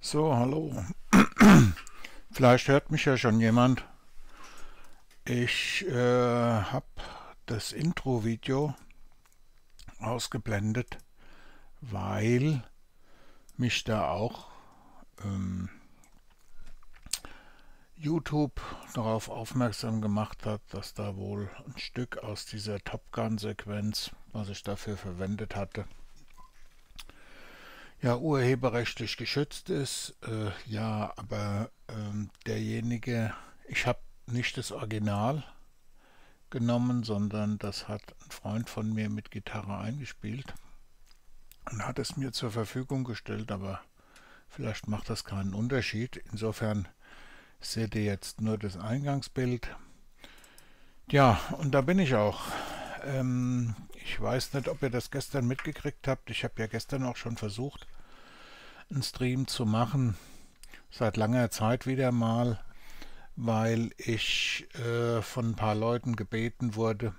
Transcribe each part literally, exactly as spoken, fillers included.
So, hallo. Vielleicht hört mich ja schon jemand. Ich äh, habe das Intro-Video ausgeblendet, weil mich da auch ähm, YouTube darauf aufmerksam gemacht hat, dass da wohl ein Stück aus dieser Top Gun-Sequenz, was ich dafür verwendet hatte, ja urheberrechtlich geschützt ist. Äh, ja, aber ähm, derjenige, ich habe nicht das Original genommen, sondern das hat ein Freund von mir mit Gitarre eingespielt und hat es mir zur Verfügung gestellt, aber vielleicht macht das keinen Unterschied. Insofern seht ihr jetzt nur das Eingangsbild. Ja, und da bin ich auch. Ähm, ich weiß nicht, ob ihr das gestern mitgekriegt habt. Ich habe ja gestern auch schon versucht, einen Stream zu machen. Seit langer Zeit wieder mal, weil ich äh, von ein paar Leuten gebeten wurde,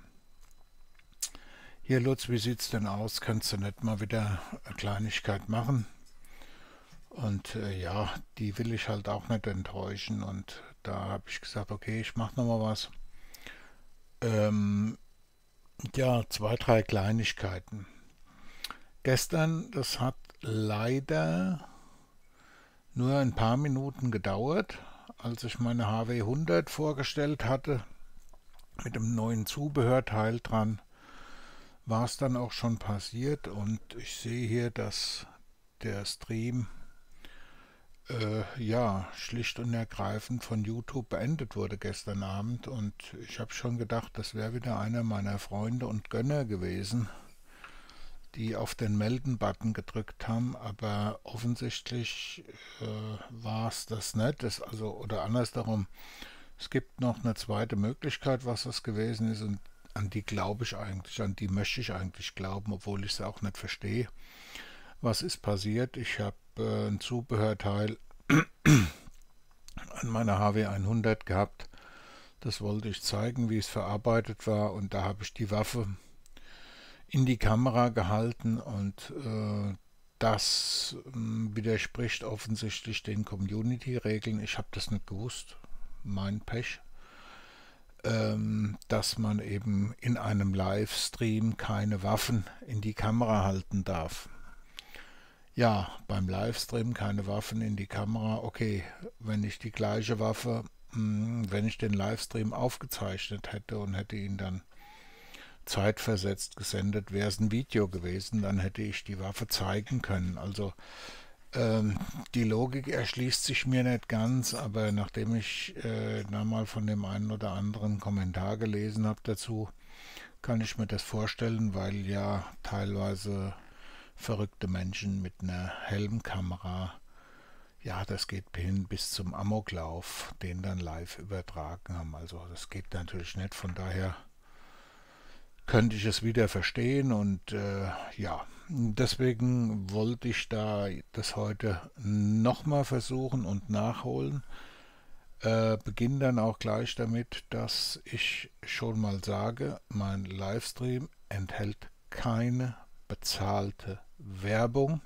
hier Lutz, wie sieht's denn aus? Kannst du nicht mal wieder eine Kleinigkeit machen? Und äh, ja, die will ich halt auch nicht enttäuschen. Und da habe ich gesagt, okay, ich mache nochmal was. Ähm, ja, zwei, drei Kleinigkeiten. Gestern, das hat leider nur ein paar Minuten gedauert, als ich meine H W hundert vorgestellt hatte, mit dem neuen Zubehörteil dran, war es dann auch schon passiert und ich sehe hier, dass der Stream äh, ja schlicht und ergreifend von YouTube beendet wurde gestern Abend und ich habe schon gedacht, das wäre wieder einer meiner Freunde und Gönner gewesen, die auf den Melden-Button gedrückt haben, aber offensichtlich äh, war es das nicht. Das also, oder andersherum, es gibt noch eine zweite Möglichkeit, was das gewesen ist und an die glaube ich eigentlich, an die möchte ich eigentlich glauben, obwohl ich es auch nicht verstehe. Was ist passiert? Ich habe äh, ein Zubehörteil an meiner H W hundert gehabt. Das wollte ich zeigen, wie es verarbeitet war und da habe ich die Waffe in die Kamera gehalten und äh, das äh, widerspricht offensichtlich den Community-Regeln. Ich habe das nicht gewusst, mein Pech, ähm, dass man eben in einem Livestream keine Waffen in die Kamera halten darf. Ja, beim Livestream keine Waffen in die Kamera. Okay, wenn ich die gleiche Waffe, mh, wenn ich den Livestream aufgezeichnet hätte und hätte ihn dann zeitversetzt gesendet, wäre es ein Video gewesen, dann hätte ich die Waffe zeigen können. Also ähm, die Logik erschließt sich mir nicht ganz, aber nachdem ich äh, da mal von dem einen oder anderen Kommentar gelesen habe dazu, kann ich mir das vorstellen, weil ja teilweise verrückte Menschen mit einer Helmkamera, ja, das geht hin bis zum Amoklauf, den dann live übertragen haben. Also das geht natürlich nicht, von daher könnte ich es wieder verstehen und äh, ja, deswegen wollte ich da das heute nochmal versuchen und nachholen. Äh, beginne dann auch gleich damit, dass ich schon mal sage, mein Livestream enthält keine bezahlte Werbung.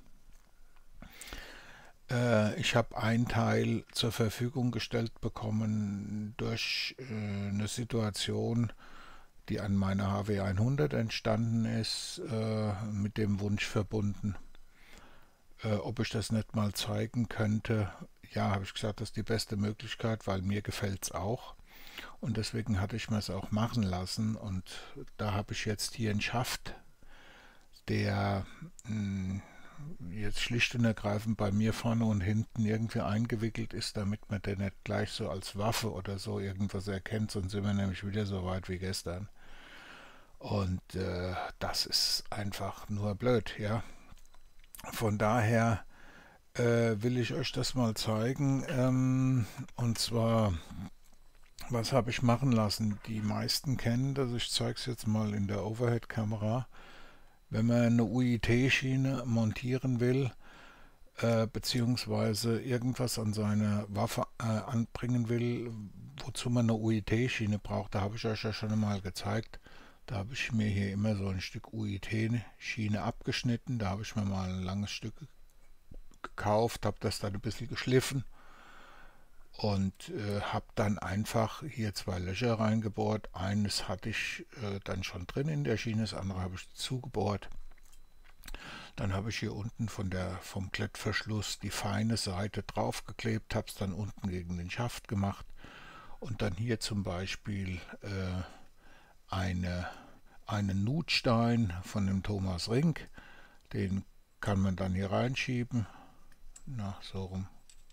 Äh, ich habe einen Teil zur Verfügung gestellt bekommen durch äh, eine Situation, die an meiner H W hundert entstanden ist, äh, mit dem Wunsch verbunden, äh, ob ich das nicht mal zeigen könnte. Ja, habe ich gesagt, das ist die beste Möglichkeit, weil mir gefällt es auch. Und deswegen hatte ich mir es auch machen lassen. Und da habe ich jetzt hier einen Schaft, der mh, jetzt schlicht und ergreifend bei mir vorne und hinten irgendwie eingewickelt ist, damit man den nicht gleich so als Waffe oder so irgendwas erkennt, sonst sind wir nämlich wieder so weit wie gestern. Und äh, das ist einfach nur blöd, ja. Von daher äh, will ich euch das mal zeigen. Ähm, und zwar, was habe ich machen lassen? Die meisten kennen das, ich zeige es jetzt mal in der Overhead-Kamera. Wenn man eine U I T-Schiene montieren will, äh, beziehungsweise irgendwas an seine Waffe äh, anbringen will, wozu man eine U I T-Schiene braucht, da habe ich euch ja schon einmal gezeigt. Da habe ich mir hier immer so ein Stück U I T-Schiene abgeschnitten. Da habe ich mir mal ein langes Stück gekauft, habe das dann ein bisschen geschliffen und äh, habe dann einfach hier zwei Löcher reingebohrt. Eines hatte ich äh, dann schon drin in der Schiene, das andere habe ich zugebohrt. Dann habe ich hier unten von der, vom Klettverschluss die feine Seite draufgeklebt, habe es dann unten gegen den Schaft gemacht und dann hier zum Beispiel äh, eine, einen Nutstein von dem Thomas Rink, den kann man dann hier reinschieben. Na, so rum.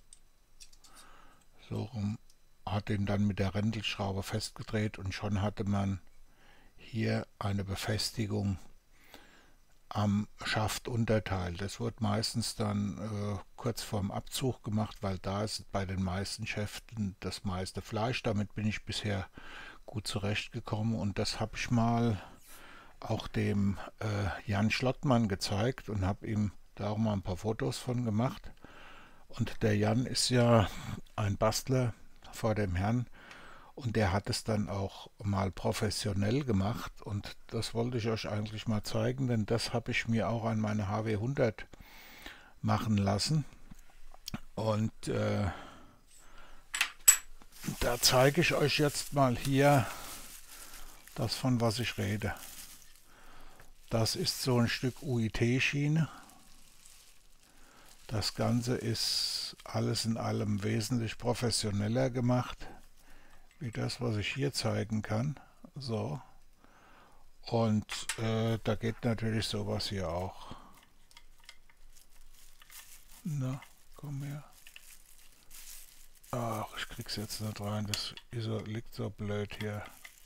So rum. Hat den dann mit der Rändelschraube festgedreht und schon hatte man hier eine Befestigung am Schaftunterteil. Das wird meistens dann äh, kurz vorm Abzug gemacht, weil da ist bei den meisten Schäften das meiste Fleisch. Damit bin ich bisher gut zurechtgekommen und das habe ich mal auch dem äh, Jan Schlottmann gezeigt und habe ihm da auch mal ein paar Fotos von gemacht. Und der Jan ist ja ein Bastler vor dem Herrn und der hat es dann auch mal professionell gemacht und das wollte ich euch eigentlich mal zeigen, denn das habe ich mir auch an meine H W hundert machen lassen und äh, da zeige ich euch jetzt mal hier das, von was ich rede. Das ist so ein Stück U I T-Schiene. Das Ganze ist alles in allem wesentlich professioneller gemacht, wie das, was ich hier zeigen kann. So. Und äh, da geht natürlich sowas hier auch. Na, komm her. Ach, ich krieg's jetzt nicht rein. Das ist so, liegt so blöd hier.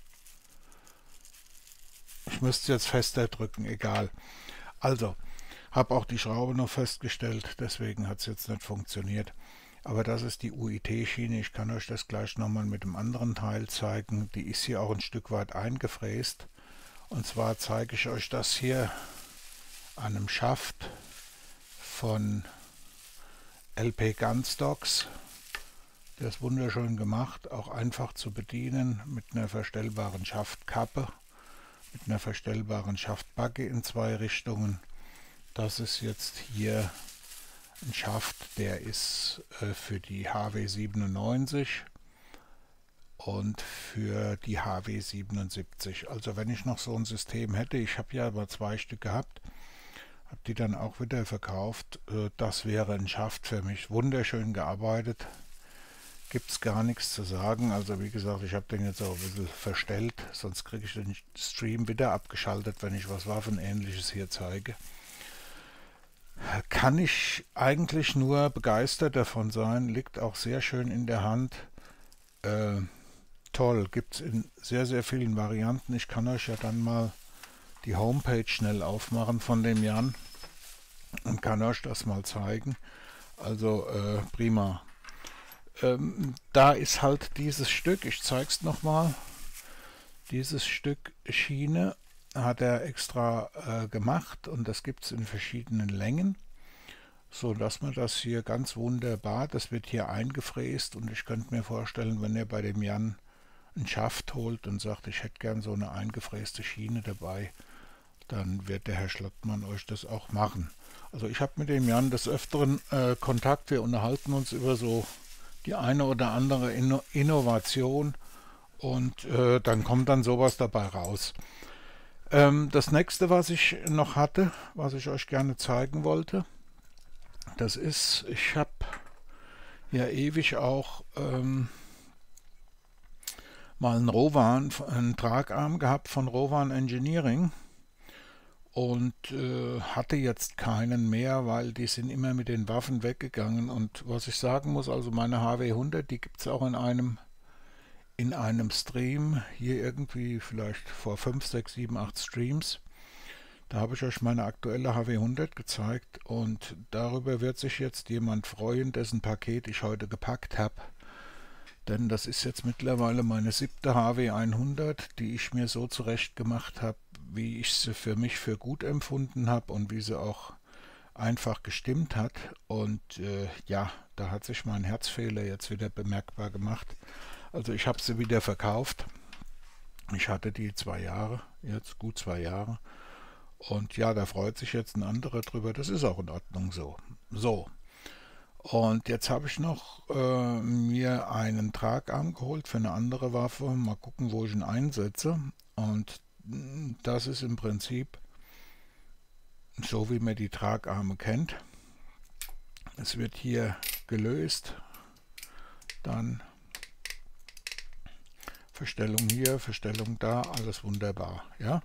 Ich müsste jetzt fester drücken, egal. Also, habe auch die Schraube noch festgestellt, deswegen hat es jetzt nicht funktioniert. Aber das ist die U I T-Schiene. Ich kann euch das gleich nochmal mit dem anderen Teil zeigen. Die ist hier auch ein Stück weit eingefräst. Und zwar zeige ich euch das hier an einem Schaft von L P Gunstocks. Der ist wunderschön gemacht, auch einfach zu bedienen mit einer verstellbaren Schaftkappe, mit einer verstellbaren Schaftbacke in zwei Richtungen. Das ist jetzt hier ein Schaft, der ist äh, für die H W siebenundneunzig und für die H W siebenundsiebzig. Also wenn ich noch so ein System hätte, ich habe ja aber zwei Stück gehabt, habe die dann auch wieder verkauft, äh, das wäre ein Schaft für mich. Wunderschön gearbeitet, gibt es gar nichts zu sagen. Also wie gesagt, ich habe den jetzt auch ein bisschen verstellt, sonst kriege ich den Stream wieder abgeschaltet, wenn ich was Waffenähnliches hier zeige. Kann ich eigentlich nur begeistert davon sein, liegt auch sehr schön in der Hand. Äh, toll, gibt es in sehr, sehr vielen Varianten. Ich kann euch ja dann mal die Homepage schnell aufmachen von dem Jan und kann euch das mal zeigen. Also äh, prima. Ähm, da ist halt dieses Stück, ich zeige es nochmal, dieses Stück Schiene hat er extra äh, gemacht und das gibt es in verschiedenen Längen, so dass man das hier ganz wunderbar, das wird hier eingefräst und ich könnte mir vorstellen, wenn ihr bei dem Jan einen Schaft holt und sagt, ich hätte gern so eine eingefräste Schiene dabei, dann wird der Herr Schlottmann euch das auch machen. Also ich habe mit dem Jan des Öfteren äh, Kontakt, wir unterhalten uns über so die eine oder andere Inno Innovation und äh, dann kommt dann sowas dabei raus. Ähm, das nächste, was ich noch hatte, was ich euch gerne zeigen wollte, das ist, ich habe ja ewig auch ähm, mal einen Rowan, einen Tragarm gehabt von Rowan Engineering und äh, hatte jetzt keinen mehr, weil die sind immer mit den Waffen weggegangen. Und was ich sagen muss, also meine H W hundert, die gibt es auch in einem in einem Stream, hier irgendwie vielleicht vor fünf, sechs, sieben, acht Streams. Da habe ich euch meine aktuelle H W hundert gezeigt und darüber wird sich jetzt jemand freuen, dessen Paket ich heute gepackt habe. Denn das ist jetzt mittlerweile meine siebte H W hundert, die ich mir so zurecht gemacht habe, wie ich sie für mich für gut empfunden habe und wie sie auch einfach gestimmt hat. Und äh, ja, da hat sich mein Herzfehler jetzt wieder bemerkbar gemacht. Also ich habe sie wieder verkauft. Ich hatte die zwei Jahre, jetzt gut zwei Jahre. Und ja, da freut sich jetzt ein anderer drüber. Das ist auch in Ordnung so. So, Und jetzt habe ich noch äh, mir einen Tragarm geholt für eine andere Waffe. Mal gucken, wo ich ihn einsetze. Und das ist im Prinzip so, wie man die Tragarme kennt. Es wird hier gelöst, dann Verstellung hier, Verstellung da, alles wunderbar. Ja?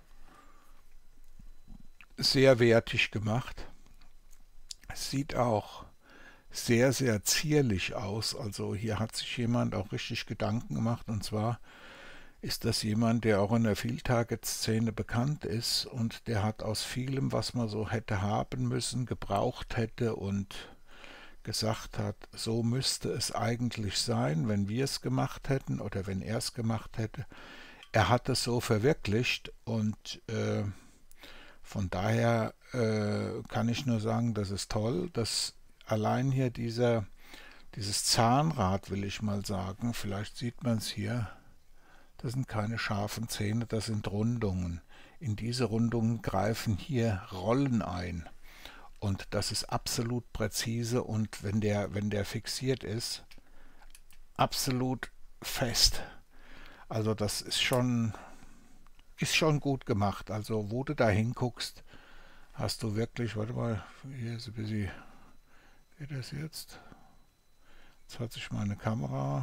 Sehr wertig gemacht. Es sieht auch sehr, sehr zierlich aus. Also hier hat sich jemand auch richtig Gedanken gemacht. Und zwar ist das jemand, der auch in der Field-Target-Szene bekannt ist. Und der hat aus vielem, was man so hätte haben müssen, gebraucht hätte und gesagt hat, so müsste es eigentlich sein, wenn wir es gemacht hätten oder wenn er es gemacht hätte. Er hat es so verwirklicht und äh, von daher äh, kann ich nur sagen, das ist toll, dass allein hier dieser, dieses Zahnrad, will ich mal sagen, vielleicht sieht man es hier, das sind keine scharfen Zähne, das sind Rundungen. In diese Rundungen greifen hier Rollen ein. Und das ist absolut präzise und wenn der, wenn der fixiert ist, absolut fest. Also das ist schon, ist schon gut gemacht. Also wo du da hinguckst, hast du wirklich, warte mal, hier ist ein bisschen, geht das jetzt? Jetzt hat sich meine Kamera,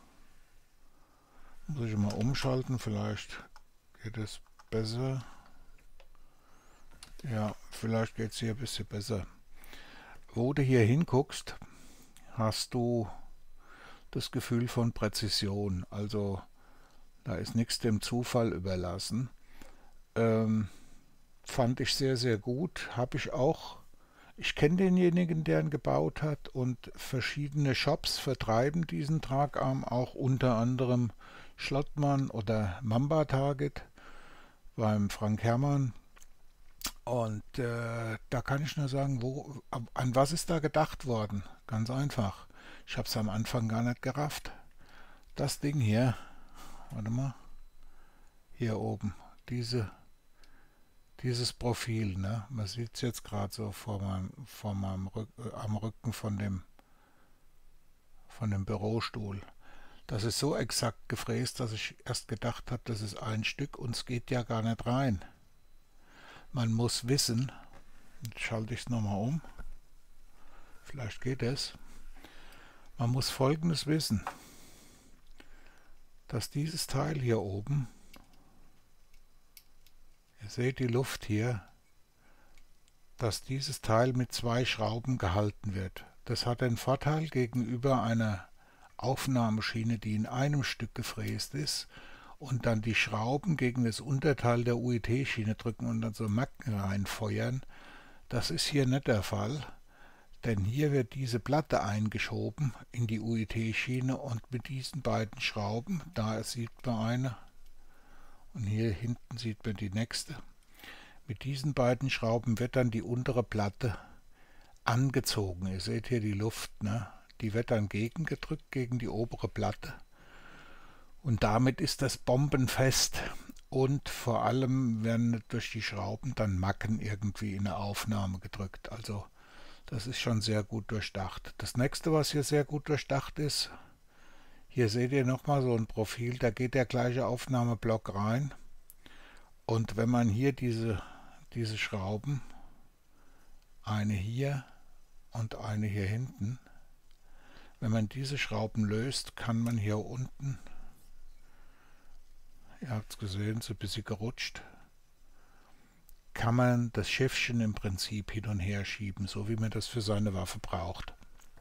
muss ich mal umschalten, vielleicht geht es besser. Ja, vielleicht geht es hier ein bisschen besser. Wo du hier hinguckst, hast du das Gefühl von Präzision. Also da ist nichts dem Zufall überlassen. Ähm, fand ich sehr, sehr gut. Habe ich auch. Ich kenne denjenigen, der ihn gebaut hat und verschiedene Shops vertreiben diesen Tragarm, auch unter anderem Schlottmann oder Mamba Target beim Frank Herrmann. Und äh, da kann ich nur sagen, wo, an was ist da gedacht worden? Ganz einfach. Ich habe es am Anfang gar nicht gerafft. Das Ding hier, warte mal, hier oben, diese, dieses Profil, ne? Man sieht es jetzt gerade so vor meinem, vor meinem Rück, äh, am Rücken von dem, von dem Bürostuhl. Das ist so exakt gefräst, dass ich erst gedacht habe, das ist ein Stück und es geht ja gar nicht rein. Man muss wissen, jetzt schalte ich es nochmal um, vielleicht geht es, man muss Folgendes wissen, dass dieses Teil hier oben, ihr seht die Luft hier, dass dieses Teil mit zwei Schrauben gehalten wird. Das hat den Vorteil gegenüber einer Aufnahmeschiene, die in einem Stück gefräst ist und dann die Schrauben gegen das Unterteil der U I T-Schiene drücken und dann so Macken reinfeuern. Das ist hier nicht der Fall, denn hier wird diese Platte eingeschoben in die U I T-Schiene und mit diesen beiden Schrauben, da sieht man eine und hier hinten sieht man die nächste, mit diesen beiden Schrauben wird dann die untere Platte angezogen. Ihr seht hier die Luft, ne? Die wird dann gegengedrückt gegen die obere Platte. Und damit ist das bombenfest. Und vor allem werden durch die Schrauben dann Macken irgendwie in eine Aufnahme gedrückt. Also das ist schon sehr gut durchdacht. Das nächste, was hier sehr gut durchdacht ist, hier seht ihr nochmal so ein Profil, da geht der gleiche Aufnahmeblock rein. Und wenn man hier diese, diese Schrauben, eine hier und eine hier hinten, wenn man diese Schrauben löst, kann man hier unten, ihr habt es gesehen, so ein bisschen gerutscht, kann man das Schiffchen im Prinzip hin und her schieben, so wie man das für seine Waffe braucht.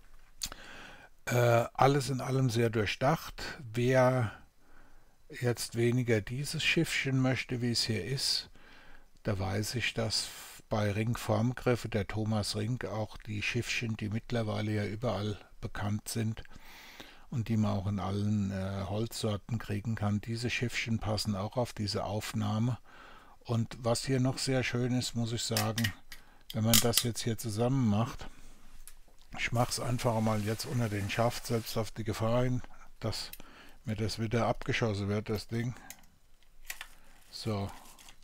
Äh, alles in allem sehr durchdacht. Wer jetzt weniger dieses Schiffchen möchte, wie es hier ist, da weiß ich, dass bei Ringformgriffe der Thomas Ring auch die Schiffchen, die mittlerweile ja überall bekannt sind und die man auch in allen äh, Holzsorten kriegen kann, diese Schiffchen passen auch auf diese Aufnahme. Und was hier noch sehr schön ist, muss ich sagen, wenn man das jetzt hier zusammen macht, ich mache es einfach mal jetzt unter den Schaft, selbst auf die Gefahr hin, dass mir das wieder abgeschossen wird, das Ding. So,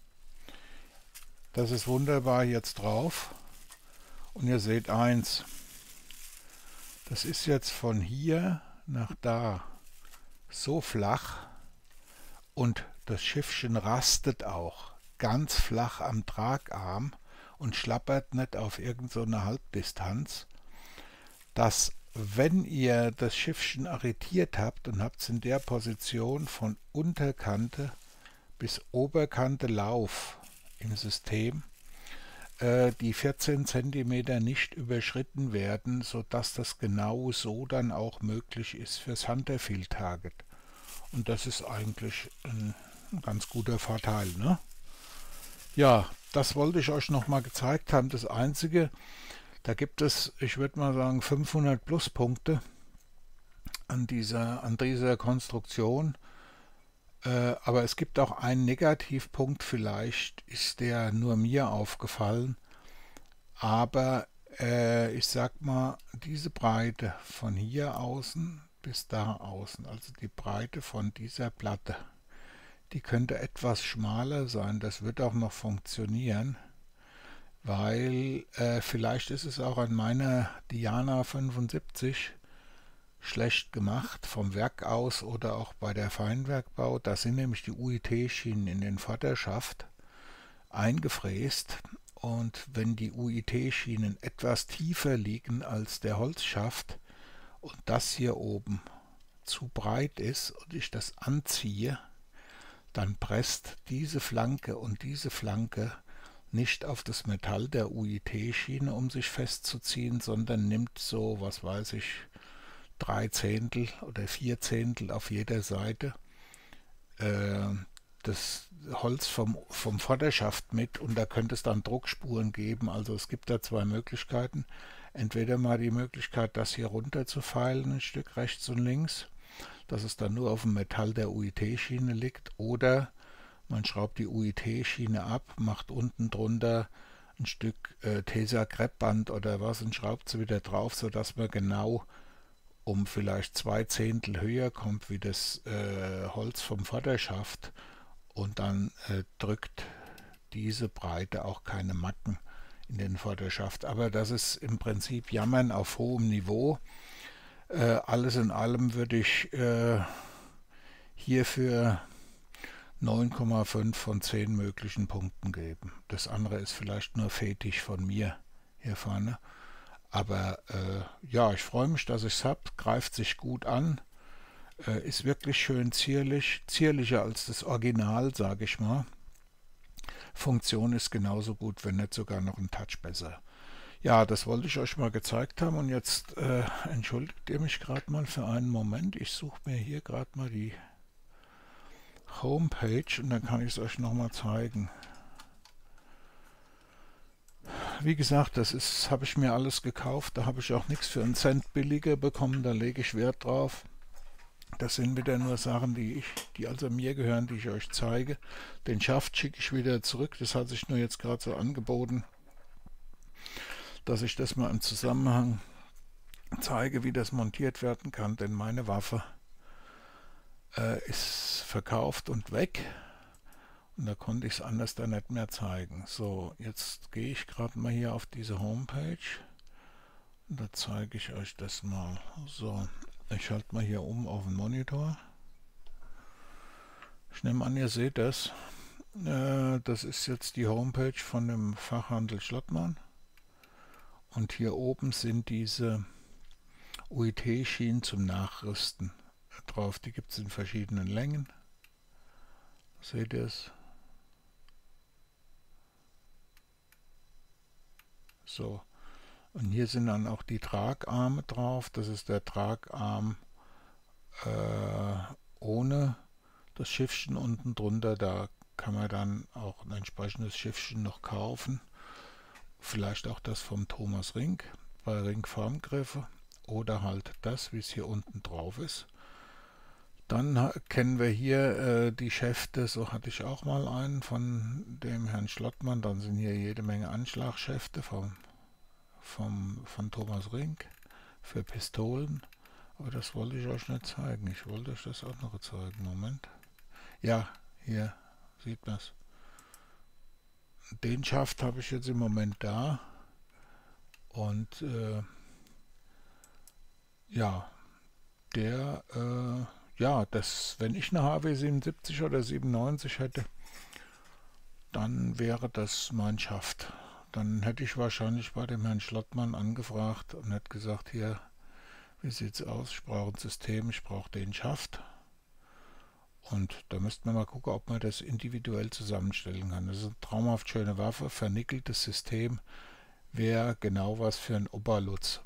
das ist wunderbar jetzt drauf. Und ihr seht eins, Das ist jetzt von hier nach da so flach und das Schiffchen rastet auch ganz flach am Tragarm und schlappert nicht auf irgend so eine Halbdistanz, dass wenn ihr das Schiffchen arretiert habt und habt es in der Position von Unterkante bis Oberkante Lauf im System, äh, die vierzehn Zentimeter nicht überschritten werden, sodass das genau so dann auch möglich ist fürs Hunterfield Target. Und das ist eigentlich ein, ein ganz guter Vorteil, ne? Ja, das wollte ich euch noch mal gezeigt haben. Das Einzige, da gibt es, ich würde mal sagen, fünfhundert Pluspunkte an dieser, an dieser Konstruktion. Äh, aber es gibt auch einen Negativpunkt, vielleicht ist der nur mir aufgefallen. Aber äh, ich sag mal, diese Breite von hier außen bis da außen, also die Breite von dieser Platte, die könnte etwas schmaler sein. Das wird auch noch funktionieren, weil äh, vielleicht ist es auch an meiner Diana fünfundsiebzig schlecht gemacht vom Werk aus oder auch bei der Feinwerkbau. Da sind nämlich die U I T-Schienen in den Vorderschaft eingefräst. Und wenn die U I T-Schienen etwas tiefer liegen als der Holzschaft und das hier oben zu breit ist und ich das anziehe, dann presst diese Flanke und diese Flanke nicht auf das Metall der U I T-Schiene, um sich festzuziehen, sondern nimmt so, was weiß ich, drei Zehntel oder vier Zehntel auf jeder Seite äh, das Holz vom, vom Vorderschaft mit, und da könnte es dann Druckspuren geben. Also es gibt da zwei Möglichkeiten. Entweder mal die Möglichkeit, das hier runter zu feilen, ein Stück rechts und links, dass es dann nur auf dem Metall der U I T-Schiene liegt, oder man schraubt die U I T-Schiene ab, macht unten drunter ein Stück äh, Tesa-Kreppband oder was und schraubt sie wieder drauf, sodass man genau um vielleicht zwei Zehntel höher kommt wie das äh, Holz vom Vorderschaft, und dann äh, drückt diese Breite auch keine Macken in den Vorderschaft. Aber das ist im Prinzip Jammern auf hohem Niveau. Äh, alles in allem würde ich äh, hierfür neun Komma fünf von zehn möglichen Punkten geben. Das andere ist vielleicht nur Fetisch von mir hier vorne. Aber äh, ja, ich freue mich, dass ich es habe. Greift sich gut an. Äh, ist wirklich schön zierlich. Zierlicher als das Original, sage ich mal. Funktion ist genauso gut, wenn nicht sogar noch ein Touch besser. Ja, das wollte ich euch mal gezeigt haben. Und jetzt äh, entschuldigt ihr mich gerade mal für einen Moment. Ich suche mir hier gerade mal die Homepage und dann kann ich es euch nochmal zeigen. Wie gesagt, das ist, habe ich mir alles gekauft, da habe ich auch nichts für einen Cent billiger bekommen, da lege ich Wert drauf. Das sind wieder nur Sachen, die ich, die also mir gehören, die ich euch zeige. Den Schaft schicke ich wieder zurück, das hat sich nur jetzt gerade so angeboten, dass ich das mal im Zusammenhang zeige, wie das montiert werden kann, denn meine Waffe äh, ist verkauft und weg. Und da konnte ich es anders dann nicht mehr zeigen. So, jetzt gehe ich gerade mal hier auf diese Homepage. Und da zeige ich euch das mal. So, ich schalte mal hier um auf den Monitor. Ich nehme an, ihr seht das. Äh, das ist jetzt die Homepage von dem Fachhandel Schlottmann. Und hier oben sind diese U I T-Schienen zum Nachrüsten drauf. Die gibt es in verschiedenen Längen. Seht ihr es? So, und hier sind dann auch die Tragarme drauf. Das ist der Tragarm äh, ohne das Schiffchen unten drunter. Da kann man dann auch ein entsprechendes Schiffchen noch kaufen. Vielleicht auch das vom Thomas Rinck bei Rinck Formgriffe oder halt das, wie es hier unten drauf ist. Dann kennen wir hier äh, die Schäfte, so hatte ich auch mal einen von dem Herrn Schlottmann. Dann sind hier jede Menge Anschlagschäfte vom, vom, von Thomas Rinck für Pistolen. Aber das wollte ich euch nicht zeigen. Ich wollte euch das auch noch zeigen. Moment. Ja, hier sieht man es. Den Schaft habe ich jetzt im Moment da. Und äh, ja, der, äh, ja, das, wenn ich eine H W siebenundsiebzig oder siebenundneunzig hätte, dann wäre das mein Schaft. Dann hätte ich wahrscheinlich bei dem Herrn Schlottmann angefragt und hätte gesagt, hier, wie sieht's aus? Ich brauche ein System, ich brauche den Schaft. Und da müsste man mal gucken, ob man das individuell zusammenstellen kann. Das ist eine traumhaft schöne Waffe, vernickeltes System, wäre genau was für ein Oberlutz.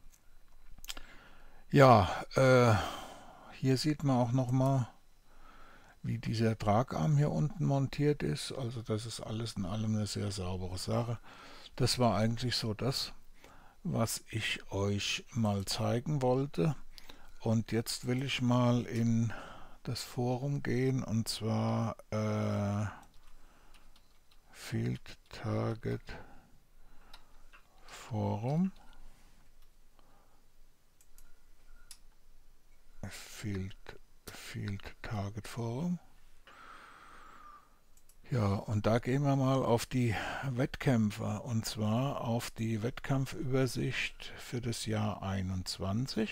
Ja, äh, hier sieht man auch nochmal, wie dieser Tragarm hier unten montiert ist. Also das ist alles in allem eine sehr saubere Sache. Das war eigentlich so das, was ich euch mal zeigen wollte. Und jetzt will ich mal in das Forum gehen, und zwar äh, Field Target Forum. Field, Field Target Forum. Ja, und da gehen wir mal auf die Wettkämpfe, und zwar auf die Wettkampfübersicht für das Jahr einundzwanzig.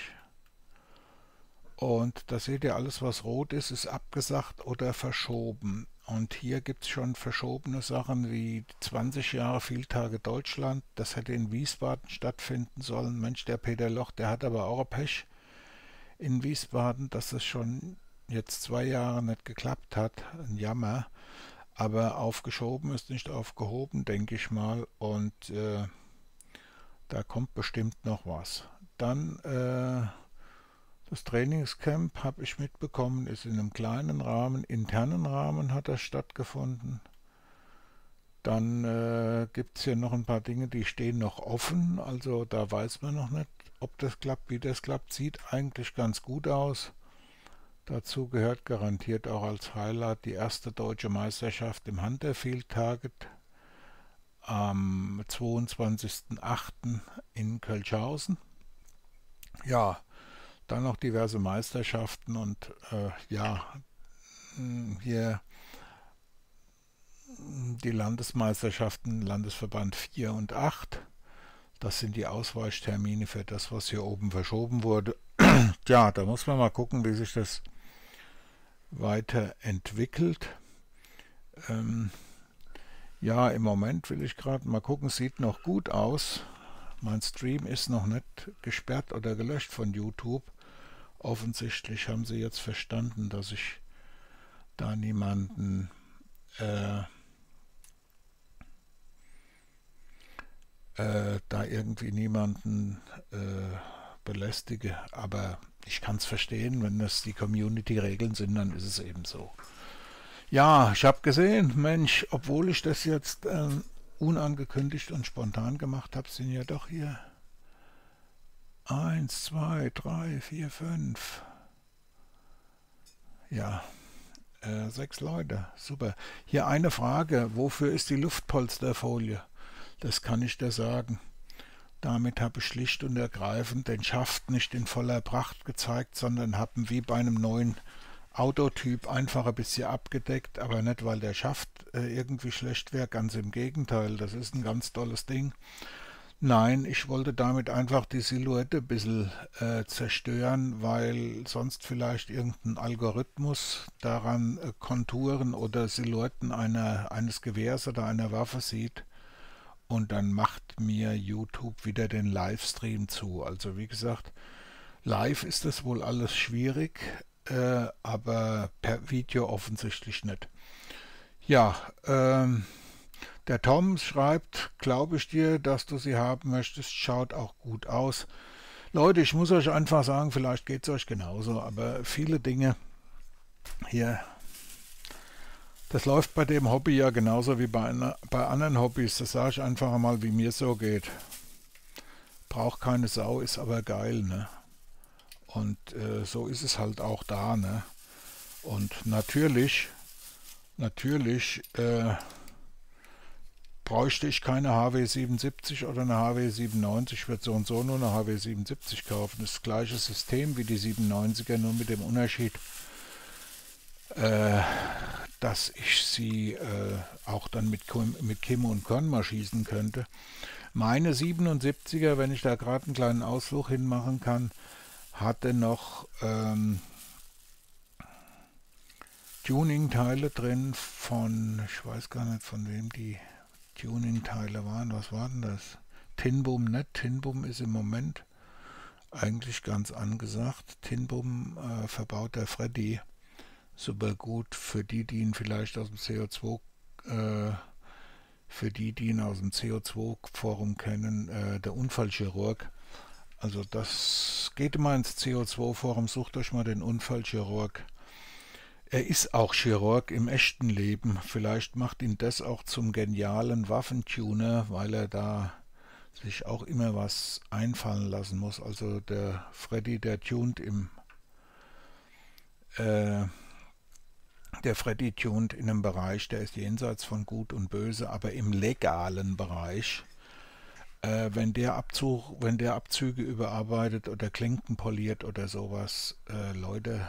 Und da seht ihr, alles was rot ist, ist abgesagt oder verschoben. Und hier gibt es schon verschobene Sachen wie zwanzig Jahre Vieltage Deutschland. Das hätte in Wiesbaden stattfinden sollen. Mensch, der Peter Loch, der hat aber auch ein Pech in Wiesbaden, dass es schon jetzt zwei Jahre nicht geklappt hat. Ein Jammer. Aber aufgeschoben ist nicht aufgehoben, denke ich mal. Und äh, da kommt bestimmt noch was. Dann äh, das Trainingscamp, habe ich mitbekommen, ist in einem kleinen Rahmen, internen Rahmen hat das stattgefunden. Dann äh, gibt es hier noch ein paar Dinge, die stehen noch offen, also da weiß man noch nicht, ob das klappt, wie das klappt. Sieht eigentlich ganz gut aus. Dazu gehört garantiert auch als Highlight die erste deutsche Meisterschaft im Hunter Field Target am zweiundzwanzigsten achten in Kölschhausen. Ja, dann noch diverse Meisterschaften und äh, ja, hier die Landesmeisterschaften, Landesverband vier und acht. Das sind die Ausweichtermine für das, was hier oben verschoben wurde. Ja, da muss man mal gucken, wie sich das weiterentwickelt. Ähm, ja, im Moment will ich gerade mal gucken, sieht noch gut aus. Mein Stream ist noch nicht gesperrt oder gelöscht von YouTube. Offensichtlich haben sie jetzt verstanden, dass ich da niemanden äh, äh, da irgendwie niemanden äh, belästige. Aber ich kann es verstehen, wenn das die Community-Regeln sind, dann ist es eben so. Ja, ich habe gesehen, Mensch, obwohl ich das jetzt äh, unangekündigt und spontan gemacht habe, sind ja doch hier eins, zwei, drei, vier, fünf. Ja, äh, sechs Leute. Super. Hier eine Frage. Wofür ist die Luftpolsterfolie? Das kann ich dir sagen. Damit habe ich schlicht und ergreifend den Schaft nicht in voller Pracht gezeigt, sondern habe wie bei einem neuen Autotyp einfach ein bisschen abgedeckt, aber nicht, weil der Schaft äh, irgendwie schlecht wäre, ganz im Gegenteil, das ist ein ganz tolles Ding. Nein, ich wollte damit einfach die Silhouette ein bisschen äh, zerstören, weil sonst vielleicht irgendein Algorithmus daran äh, Konturen oder Silhouetten einer, eines Gewehrs oder einer Waffe sieht und dann macht mir YouTube wieder den Livestream zu. Also wie gesagt, live ist das wohl alles schwierig, äh, aber per Video offensichtlich nicht. Ja, ähm, der Tom schreibt, glaube ich dir, dass du sie haben möchtest, schaut auch gut aus. Leute, ich muss euch einfach sagen, vielleicht geht es euch genauso, aber viele Dinge hier, das läuft bei dem Hobby ja genauso wie bei, einer, bei anderen Hobbys. Das sage ich einfach mal, wie mir so geht. Braucht keine Sau, ist aber geil, ne? Und äh, so ist es halt auch da, ne? Und natürlich, natürlich, äh, bräuchte ich keine H W siebenundsiebzig oder eine H W siebenundneunzig, ich würde so und so nur eine H W siebenundsiebzig kaufen. Das gleiche System wie die siebenundneunziger, nur mit dem Unterschied, äh, dass ich sie äh, auch dann mit, mit Kim und Con mal schießen könnte. Meine siebenundsiebziger, wenn ich da gerade einen kleinen Ausflug hinmachen kann, hatte noch ähm, Tuning-Teile drin von, ich weiß gar nicht, von wem die Tuning-Teile waren. Was war denn das? Tinboom, nicht? Tinboom ist im Moment eigentlich ganz angesagt. Tinboom äh, verbaut der Freddy. Super gut für die, die ihn vielleicht aus dem C O zwei, äh, für die, die ihn aus dem C O zwei Forum kennen, äh, der Unfallchirurg. Also das geht immer ins C O zwei Forum, sucht euch mal den Unfallchirurg. Er ist auch Chirurg im echten Leben. Vielleicht macht ihn das auch zum genialen Waffentuner, weil er da sich auch immer was einfallen lassen muss. Also der Freddy, der tunt im äh, der Freddy tunt in einem Bereich, der ist jenseits von Gut und Böse, aber im legalen Bereich. Äh, wenn der Abzug, wenn der Abzüge überarbeitet oder Klinken poliert oder sowas, äh, Leute,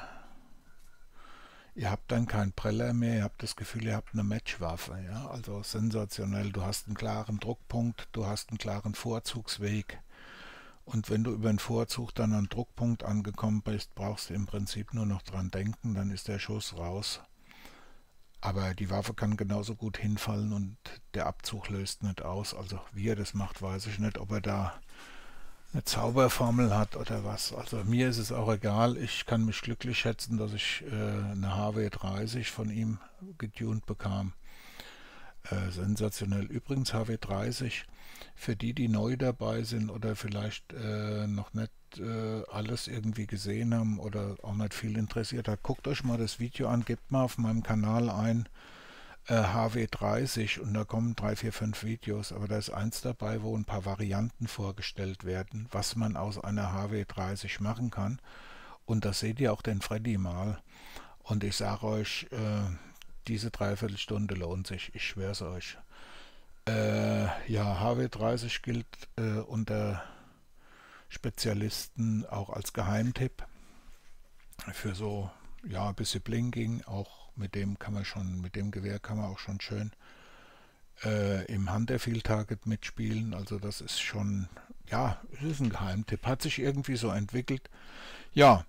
ihr habt dann keinen Preller mehr, ihr habt das Gefühl, ihr habt eine Matchwaffe, ja, also sensationell. Du hast einen klaren Druckpunkt, du hast einen klaren Vorzugsweg und wenn du über den Vorzug dann an den Druckpunkt angekommen bist, brauchst du im Prinzip nur noch dran denken, dann ist der Schuss raus. Aber die Waffe kann genauso gut hinfallen und der Abzug löst nicht aus. Also wie er das macht, weiß ich nicht, ob er da eine Zauberformel hat oder was. Also mir ist es auch egal. Ich kann mich glücklich schätzen, dass ich äh, eine H W dreißig von ihm getunt bekam. Äh, sensationell. Übrigens H W dreißig, für die, die neu dabei sind oder vielleicht äh, noch nicht äh, alles irgendwie gesehen haben oder auch nicht viel interessiert hat, guckt euch mal das Video an, gebt mal auf meinem Kanal ein äh, H W dreißig und da kommen drei, vier, fünf Videos, aber da ist eins dabei, wo ein paar Varianten vorgestellt werden, was man aus einer H W dreißig machen kann. Und da seht ihr auch den Freddy mal. Und ich sage euch, äh, diese Dreiviertelstunde lohnt sich, ich schwöre es euch. Äh, ja, H W dreißig gilt äh, unter Spezialisten auch als Geheimtipp für so, ja, ein bisschen Blinking. Auch mit dem kann man schon, mit dem Gewehr kann man auch schon schön äh, im Hunter Field Target mitspielen. Also das ist schon, ja, es ist ein Geheimtipp. Hat sich irgendwie so entwickelt. Ja,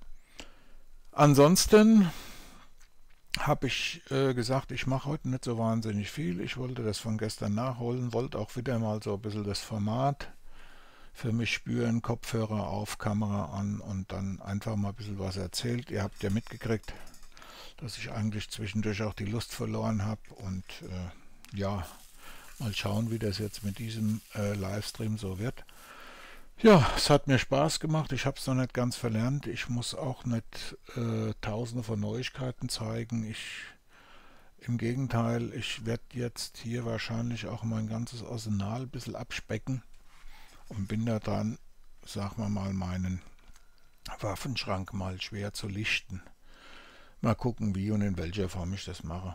ansonsten habe ich äh, gesagt, ich mache heute nicht so wahnsinnig viel. Ich wollte das von gestern nachholen, wollte auch wieder mal so ein bisschen das Format für mich spüren, Kopfhörer auf, Kamera an und dann einfach mal ein bisschen was erzählt. Ihr habt ja mitgekriegt, dass ich eigentlich zwischendurch auch die Lust verloren habe und äh, ja, mal schauen, wie das jetzt mit diesem äh, Livestream so wird. Ja, es hat mir Spaß gemacht. Ich habe es noch nicht ganz verlernt. Ich muss auch nicht äh, tausende von Neuigkeiten zeigen. Ich, im Gegenteil, ich werde jetzt hier wahrscheinlich auch mein ganzes Arsenal ein bisschen abspecken und bin da dran, sagen wir mal, meinen Waffenschrank mal schwer zu lichten. Mal gucken, wie und in welcher Form ich das mache.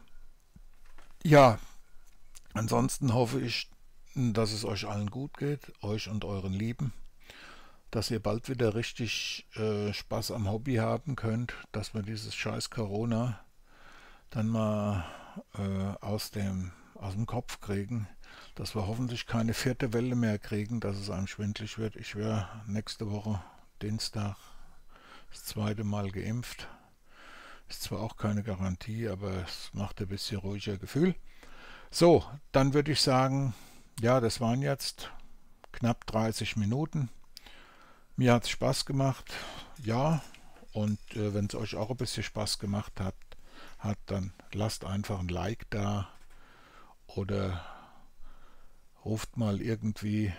Ja, ansonsten hoffe ich, dass es euch allen gut geht, euch und euren Lieben, dass ihr bald wieder richtig äh, Spaß am Hobby haben könnt, dass wir dieses scheiß Corona dann mal äh, aus dem, aus dem Kopf kriegen, dass wir hoffentlich keine vierte Welle mehr kriegen, dass es einem schwindelig wird. Ich wäre nächste Woche Dienstag das zweite Mal geimpft. Ist zwar auch keine Garantie, aber es macht ein bisschen ruhiger Gefühl. So, dann würde ich sagen, ja, das waren jetzt knapp dreißig Minuten. Mir hat es Spaß gemacht, ja, und äh, wenn es euch auch ein bisschen Spaß gemacht hat, hat, dann lasst einfach ein Like da oder ruft mal irgendwie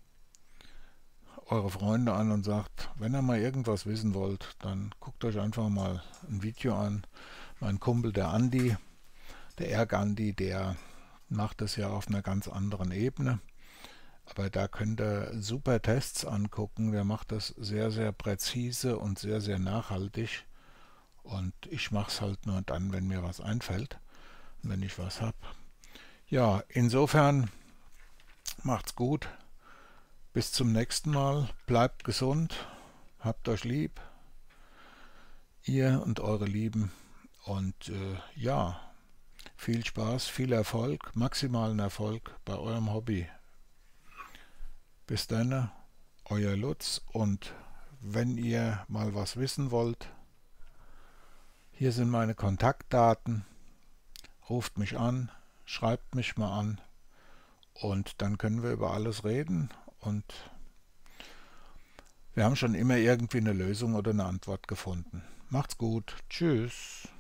eure Freunde an und sagt, wenn ihr mal irgendwas wissen wollt, dann guckt euch einfach mal ein Video an. Mein Kumpel, der Andi, der Erg-Andi, der macht das ja auf einer ganz anderen Ebene. Aber da könnt ihr super Tests angucken. Der macht das sehr, sehr präzise und sehr, sehr nachhaltig. Und ich mache es halt nur dann, wenn mir was einfällt, wenn ich was habe. Ja, insofern macht's gut. Bis zum nächsten Mal. Bleibt gesund. Habt euch lieb. Ihr und eure Lieben. Und äh, ja, viel Spaß, viel Erfolg, maximalen Erfolg bei eurem Hobby. Bis dann, euer Lutz und wenn ihr mal was wissen wollt, hier sind meine Kontaktdaten. Ruft mich an, schreibt mich mal an und dann können wir über alles reden und wir haben schon immer irgendwie eine Lösung oder eine Antwort gefunden. Macht's gut. Tschüss.